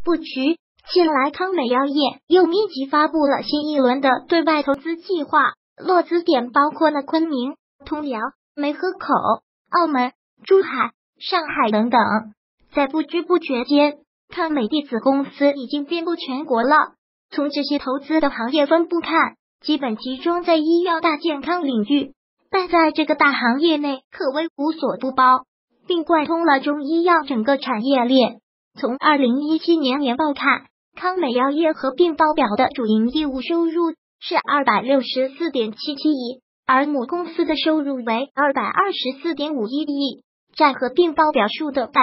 布局。近来康美药业又密集发布了新一轮的对外投资计划，落资点包括了昆明、通辽、梅河口、澳门、珠海、上海等等。在不知不觉间，康美弟子公司已经遍布全国了。从这些投资的行业分布看，基本集中在医药大健康领域，但在这个大行业内可谓无所不包，并贯通了中医药整个产业链。从2017年年报看，康美药业合并报表的主营业务收入是264.77亿，而母公司的收入为224.51亿，占合并报表数的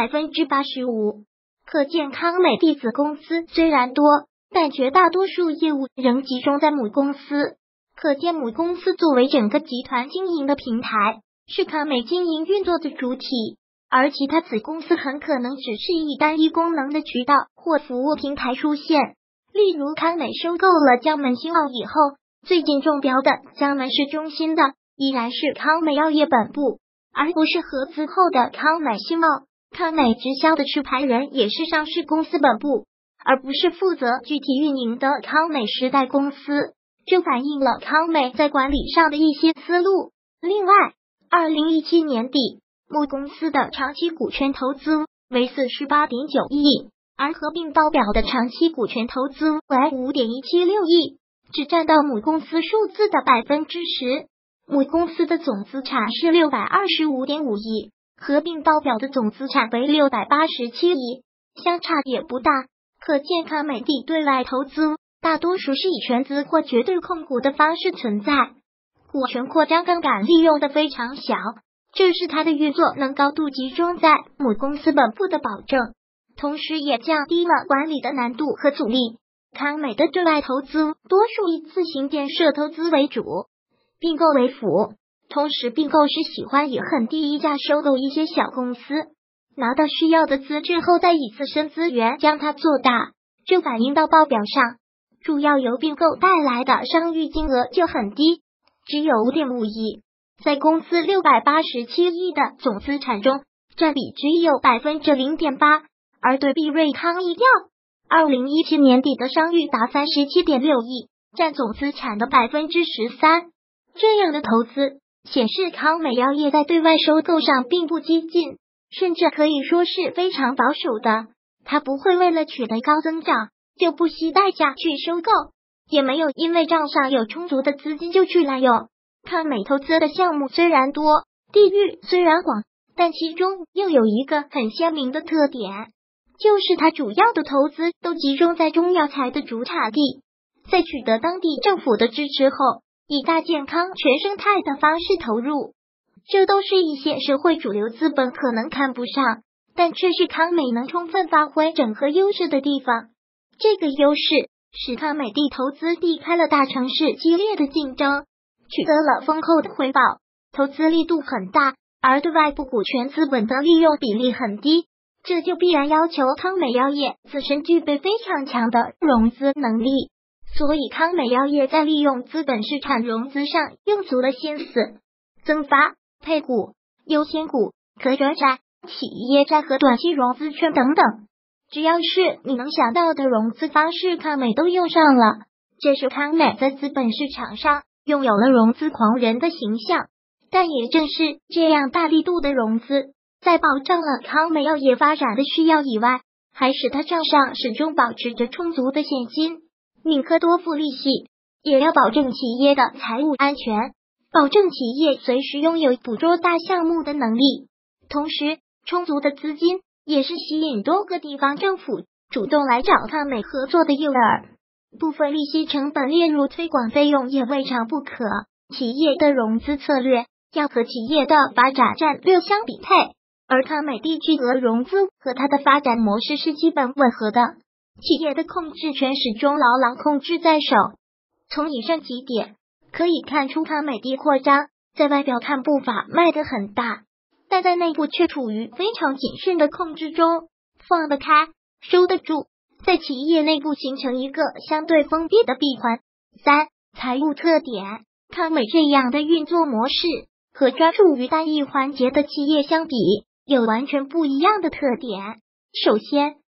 85%。可见康美弟子公司虽然多，但绝大多数业务仍集中在母公司。可见母公司作为整个集团经营的平台，是康美经营运作的主体。而其他子公司很可能只是以单一功能的渠道或服务平台出现，例如康美收购了江门新奥以后，最近中标的江门市中心的依然是康美药业本部，而不是合资后的康美新奥。康美直销的持牌人也是上市公司本部，而不是负责具体运营的康美时代公司，这反映了康美在管理上的一些思路。另外，2017年底母公司的长期股权投资为48.9亿，而合并报表的长期股权投资为5.176亿，只占到母公司数字的10%。母公司的总资产是625.5亿，合并报表的总资产为687亿，相差也不大。可见康美的对外投资大多数是以全资或绝对控股的方式存在，股权扩张杠杆利用的非常小，这是它的运作能高度集中在母公司本部的保证，同时也降低了管理的难度和阻力。康美的对外投资多数以自行建设投资为主，并购为辅，同时并购是喜欢以很低溢价收购一些小公司，拿到需要的资质后再以自身资源将它做大，这反映到报表上，主要由并购带来的商誉金额就很低，只有5.5亿。在公司687亿的总资产中，占比只有 0.8%， 而对比瑞康医药2017年底的商誉达 37.6亿，占总资产的 13%。 这样的投资显示康美药业在对外收购上并不激进，甚至可以说是非常保守的。它不会为了取得高增长就不惜代价去收购，也没有因为账上有充足的资金就去滥用。康美投资的项目虽然多，地域虽然广，但其中又有一个很鲜明的特点，就是它主要的投资都集中在中药材的主产地，在取得当地政府的支持后，以大健康全生态的方式投入，这都是一些社会主流资本可能看不上，但却是康美能充分发挥整合优势的地方。这个优势使康美地投资避开了大城市激烈的竞争，取得了丰厚的回报，投资力度很大，而对外部股权资本的利用比例很低，这就必然要求康美药业自身具备非常强的融资能力。所以康美药业在利用资本市场融资上用足了心思，增发、配股、优先股、可转债、企业债和短期融资券等等，只要是你能想到的融资方式，康美都用上了。这是康美在资本市场上拥有了融资狂人的形象，但也正是这样大力度的融资，在保障了康美药业发展的需要以外，还使它账上始终保持着充足的现金，宁可多付利息，也要保证企业的财务安全，保证企业随时拥有捕捉大项目的能力。同时，充足的资金也是吸引多个地方政府主动来找康美合作的诱饵。部分利息成本列入推广费用也未尝不可。企业的融资策略要和企业的发展战略相匹配，而康美地巨额融资和它的发展模式是基本吻合的。企业的控制权始终牢牢控制在手。从以上几点可以看出，康美地扩张在外表看步伐迈得很大，但在内部却处于非常谨慎的控制中，放得开，收得住，在企业内部形成一个相对封闭的闭环。3、财务特点。康美这样的运作模式和专注于单一环节的企业相比，有完全不一样的特点。首先，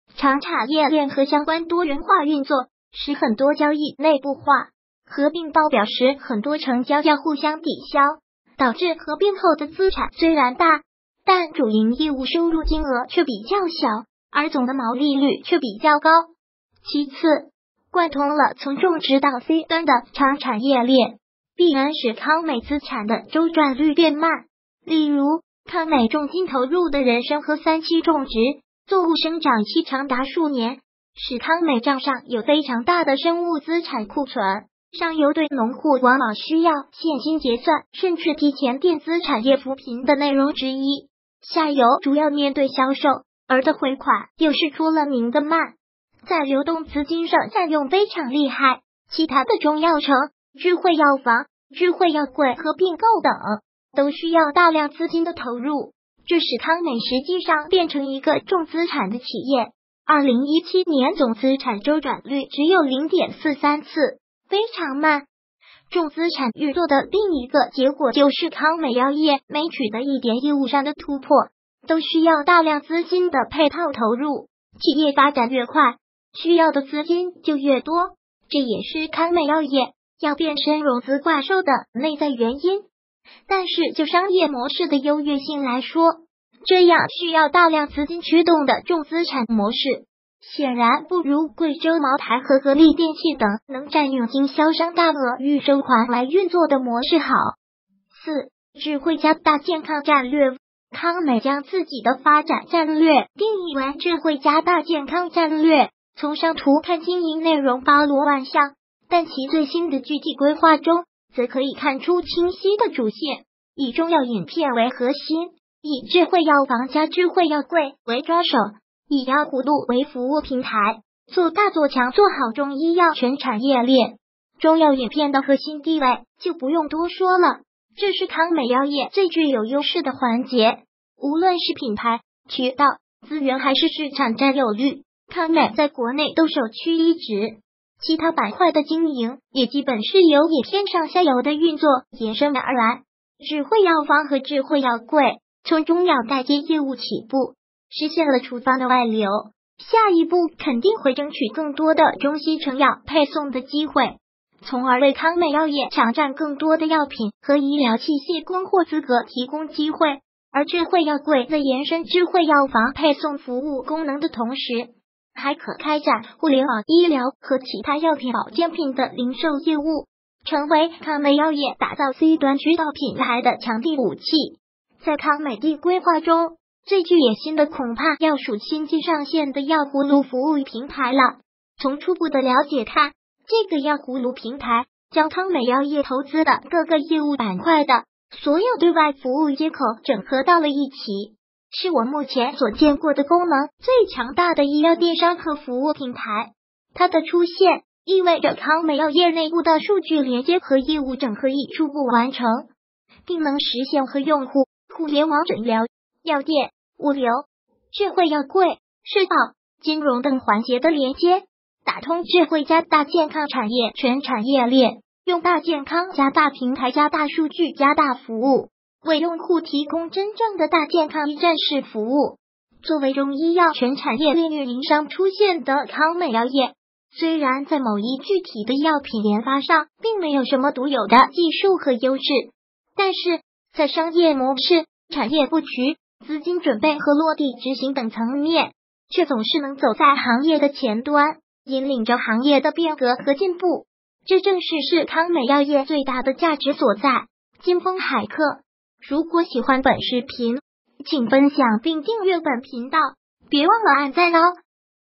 长产业链和相关多元化运作，使很多交易内部化。合并报表时，很多成交要互相抵消，导致合并后的资产虽然大，但主营业务收入金额却比较小，而总的毛利率却比较高。其次，贯通了从种植到 C 端的长产业链，必然使康美资产的周转率变慢。例如，康美重金投入的人参和3期种植作物生长期长达数年，使康美账上有非常大的生物资产库存。上游对农户往往需要现金结算，甚至提前垫资产业扶贫的内容之一。下游主要面对销售，而的回款又是出了名的慢，在流动资金上占用非常厉害。其他的中药城、智慧药房、智慧药柜和并购等都需要大量资金的投入，这使康美实际上变成一个重资产的企业。2017年总资产周转率只有 0.43 次，非常慢。重资产运作的另一个结果就是康美药业每取得一点业务上的突破，都需要大量资金的配套投入。企业发展越快，需要的资金就越多，这也是康美药业要变身融资怪兽的内在原因。但是就商业模式的优越性来说，这样需要大量资金驱动的重资产模式，显然不如贵州茅台和格力电器等能占用经销商大额预收款来运作的模式好。4. 智慧加大健康战略。康美将自己的发展战略定义为智慧加大健康战略，从上图看经营内容包罗万象，但其最新的具体规划中则可以看出清晰的主线，以中药饮片为核心，以智慧药房加智慧药柜为抓手，以药葫芦为服务平台，做大做强做好中医药全产业链。中药饮片的核心地位就不用多说了，这是康美药业最具有优势的环节，无论是品牌、渠道、资源还是市场占有率，康美在国内都首屈一指。其他板块的经营也基本是由饮片上下游的运作延伸而来。智慧药房和智慧药柜从中药代接业务起步，实现了处方的外流，下一步肯定会争取更多的中西成药配送的机会，从而为康美药业抢占更多的药品和医疗器械供货资格提供机会。而智慧药柜在延伸智慧药房配送服务功能的同时，还可开展互联网医疗和其他药品保健品的零售业务，成为康美药业打造 C 端渠道品牌的强力武器。在康美的规划中，最具野心的恐怕要数新机上线的药葫芦服务平台了。从初步的了解看，这个药葫芦平台将康美药业投资的各个业务板块的所有对外服务接口整合到了一起，是我目前所见过的功能最强大的医药电商和服务平台。它的出现意味着康美药业内部的数据连接和业务整合已初步完成，并能实现和用户互联网诊疗、药店、物流、智慧药柜、社保、金融等环节的连接，打通智慧加大健康产业全产业链，用大健康加大平台加大数据加大服务，为用户提供真正的大健康一站式服务。作为中医药全产业链运营商出现的康美药业，虽然在某一具体的药品研发上并没有什么独有的技术和优势，但是在商业模式、产业布局、资金准备和落地执行等层面，却总是能走在行业的前端，引领着行业的变革和进步。这正是康美药业最大的价值所在。金风海客，如果喜欢本视频，请分享并订阅本频道，别忘了按赞哦。